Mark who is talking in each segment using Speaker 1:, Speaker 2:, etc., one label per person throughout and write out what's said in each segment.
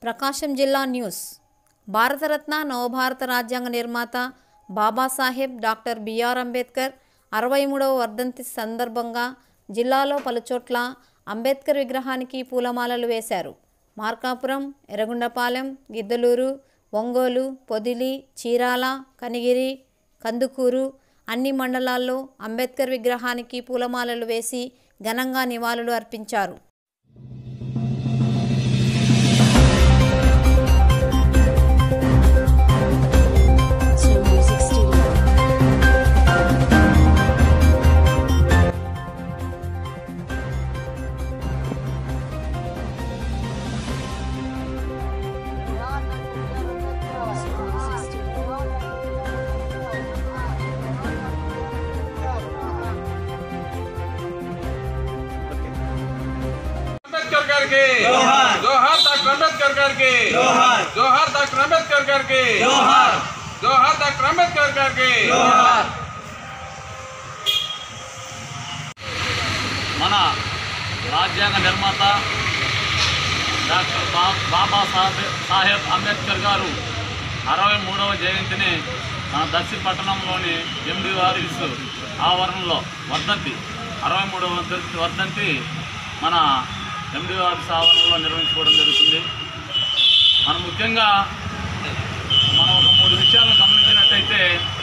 Speaker 1: ప్రకాశం జిల్లా న్యూస్. భారతరత్న నవభారత రాజ్యాంగ నిర్మాత బాబాసాహెబ్ డాక్టర్ బిఆర్ అంబేద్కర్ 63వ వర్ధంతి సందర్భంగా జిల్లాలో పలుచోట్ల అంబేద్కర్ విగ్రహానికి పూలమాలలు వేశారు. మార్కాపురం, ఎర్రగొండపాలెం, గిద్దలూరు, ఒంగోలు, పొదిలి, చీరాల, కనిగిరి, కందుకూరు అన్ని మండలాల్లో అంబేద్కర్ విగ్రహానికి పూలమాలలు వేసి ఘనంగా నివాళులు అర్పించారు.
Speaker 2: जोहार डॉक्टर अंबेडकर करके जोहार डॉक्टर अंबेडकर करके जोहार डॉक्टर अंबेडकर करके
Speaker 3: మన రాజ్యాంగ నిర్మాత డాక్టర్ బాబా సాహెబ్ అంబేద్కర్ గారు 63వ జయంతిని మన దర్శి పట్టణంలోని MDRS ఆవరణలో వర్ధంతి 63వ వర్ధంతి మన MDRS ఆవరణలో నిర్వహించుకోవడం జరుగుతుంది. మనం ముఖ్యంగా మనం ఒక 3 విషయాలను గమనించినట్టయితే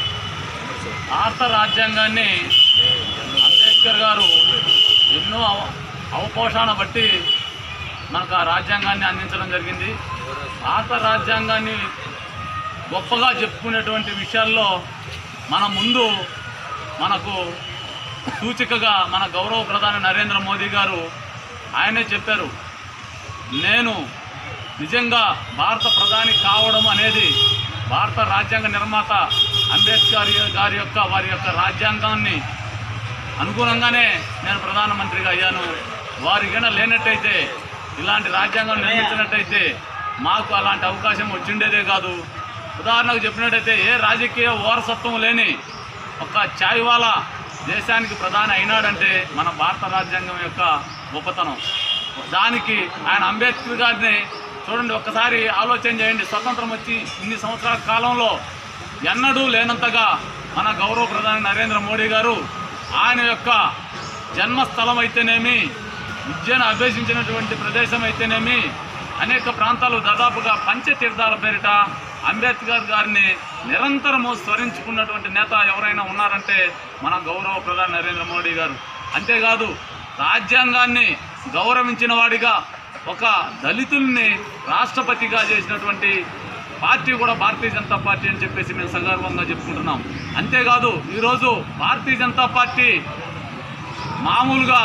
Speaker 3: భారత రాజ్యాంగాన్ని అంబేద్కర్ గారు ఎన్నో అవపోషణ బట్టి మనకు ఆ రాజ్యాంగాన్ని అందించడం జరిగింది. భారత రాజ్యాంగాన్ని గొప్పగా చెప్పుకునేటువంటి విషయాల్లో మన ముందు మనకు సూచికగా మన గౌరవ ప్రధాని నరేంద్ర మోదీ గారు ఆయనే చెప్పారు, నేను నిజంగా భారత ప్రధాని కావడం అనేది భారత రాజ్యాంగ నిర్మాత అంబేద్కర్ వారి యొక్క రాజ్యాంగాన్ని అనుగుణంగానే నేను ప్రధానమంత్రిగా అయ్యాను. వారికైనా లేనట్టయితే ఇలాంటి రాజ్యాంగం నిర్మించినట్టయితే మాకు అలాంటి అవకాశం వచ్చిండేదే కాదు. ఉదాహరణకు చెప్పినట్టయితే ఏ రాజకీయ వారసత్వం లేని ఒక చాయ్వాలా దేశానికి ప్రధాని అయినాడంటే మన భారత రాజ్యాంగం యొక్క గొప్పతనం. దానికి ఆయన అంబేద్కర్ గారిని చూడండి, ఒక్కసారి ఆలోచన చేయండి. స్వతంత్రం వచ్చి ఇన్ని సంవత్సరాల కాలంలో ఎన్నడూ లేనంతగా మన గౌరవ ప్రధాని నరేంద్ర మోడీ గారు ఆయన యొక్క జన్మస్థలం అయితేనేమి, విద్యను అభ్యసించినటువంటి ప్రదేశం అయితేనేమి, అనేక ప్రాంతాలు దాదాపుగా పంచతీర్థాల పేరిట అంబేద్కర్ గారిని నిరంతరము స్మరించుకున్నటువంటి నేత ఎవరైనా ఉన్నారంటే మన గౌరవ ప్రధాని నరేంద్ర మోడీ గారు. అంతేకాదు రాజ్యాంగాన్ని గౌరవించిన వాడిగా ఒక దళితుల్ని రాష్ట్రపతిగా చేసినటువంటి పార్టీ కూడా భారతీయ జనతా పార్టీ అని చెప్పేసి మేము సగర్వంగా చెప్పుకుంటున్నాం. అంతేకాదు ఈరోజు భారతీయ జనతా పార్టీ మామూలుగా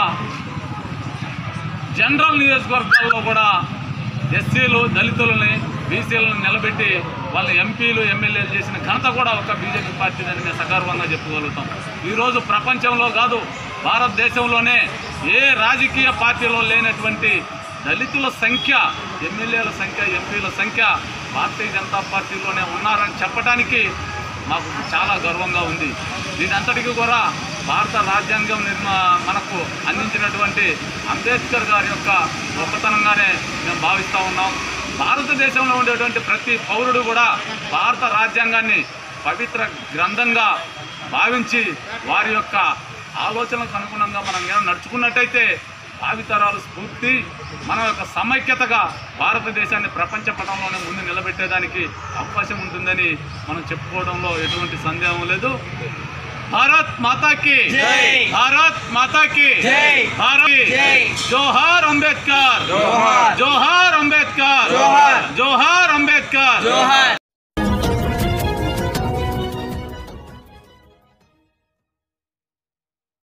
Speaker 3: జనరల్ నియోజకవర్గాల్లో కూడా ఎస్సీలు, దళితులని, బీసీలను నిలబెట్టి వాళ్ళ ఎంపీలు, ఎమ్మెల్యేలు చేసిన ఘనత కూడా ఒక బీజేపీ పార్టీదని మేము సగర్వంగా చెప్పుకోగలుగుతాం. ఈరోజు ప్రపంచంలో కాదు భారతదేశంలోనే ఏ రాజకీయ పార్టీలో లేనటువంటి దళితుల సంఖ్య, ఎమ్మెల్యేల సంఖ్య, ఎంపీల సంఖ్య భారతీయ జనతా పార్టీలోనే ఉన్నారని చెప్పడానికి మాకు చాలా గర్వంగా ఉంది. దీనంతటికీ కూడా భారత రాజ్యాంగం మనకు అందించినటువంటి అంబేద్కర్ గారి యొక్క గొప్పతనంగానే మేము భావిస్తూ ఉన్నాం. భారతదేశంలో ఉండేటువంటి ప్రతి పౌరుడు కూడా భారత రాజ్యాంగాన్ని పవిత్ర గ్రంథంగా భావించి వారి యొక్క ఆలోచనలకు అనుగుణంగా మనం నడుచుకున్నట్టయితే భావితరాలు స్ఫూర్తి, మన యొక్క సమైక్యతగా భారతదేశాన్ని ప్రపంచ పటంలోనే ముందు నిలబెట్టేదానికి అవకాశం ఉంటుందని మనం చెప్పుకోవడంలో ఎటువంటి సందేహం లేదు. భారత్ మాతాకి జై, భారత్ మాతాకి జై, భారత్ జోహార్ అంబేద్కర్, జోహార్ అంబేద్కర్.